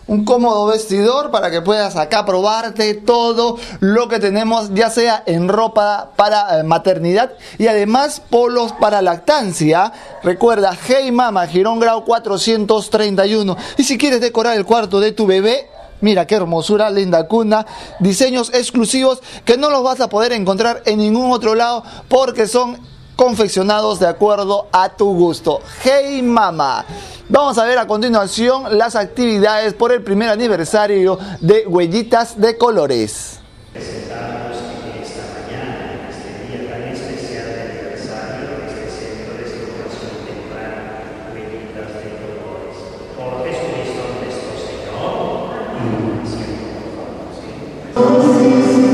un cómodo vestidor para que puedas acá probarte todo lo que tenemos, ya sea en ropa para maternidad y además polos para lactancia. Recuerda, Hey Mama, Girón Grau 431. Y si quieres decorar el cuarto de tu bebé, mira qué hermosura, linda cuna, diseños exclusivos que no los vas a poder encontrar en ningún otro lado porque son confeccionados de acuerdo a tu gusto. Hey Mama. Vamos a ver a continuación las actividades por el primer aniversario de Huellitas de Colores. Presentamos en esta mañana, en este día tan especial de aniversario de este centro de estimulación temprana, Huellitas de Colores. Por Jesucristo nuestro Señor, y siempre por favor, ¿sí?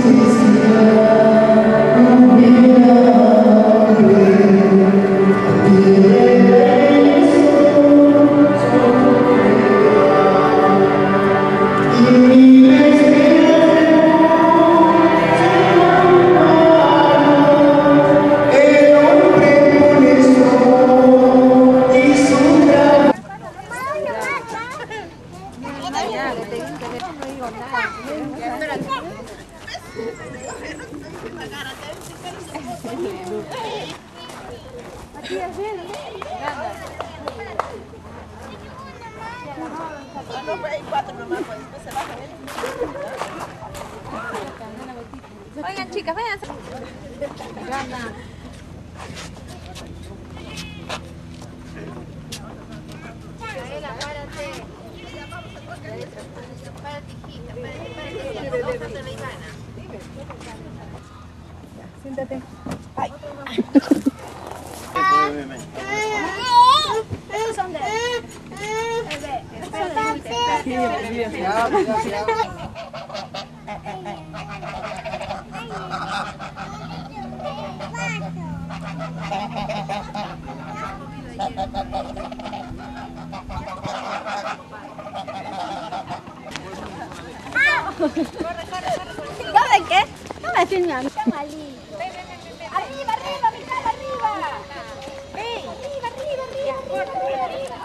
Oigan, chicas, vayan. Siéntate. Ay. Esos son de ¿Saben qué? No me filman. Arriba, arriba, Michelle, arriba. Arriba, arriba, arriba.